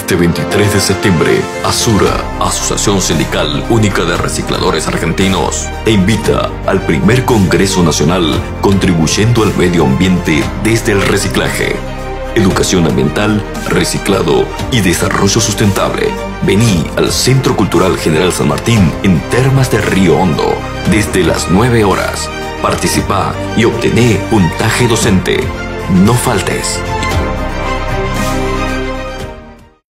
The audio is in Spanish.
Este 23 de septiembre, Asura, Asociación Sindical Única de Recicladores Argentinos, te invita al primer Congreso Nacional Contribuyendo al Medio Ambiente desde el Reciclaje. Educación ambiental, reciclado y desarrollo sustentable. Vení al Centro Cultural General San Martín en Termas de Río Hondo desde las 9 horas. Participá y obtené puntaje docente. No faltes.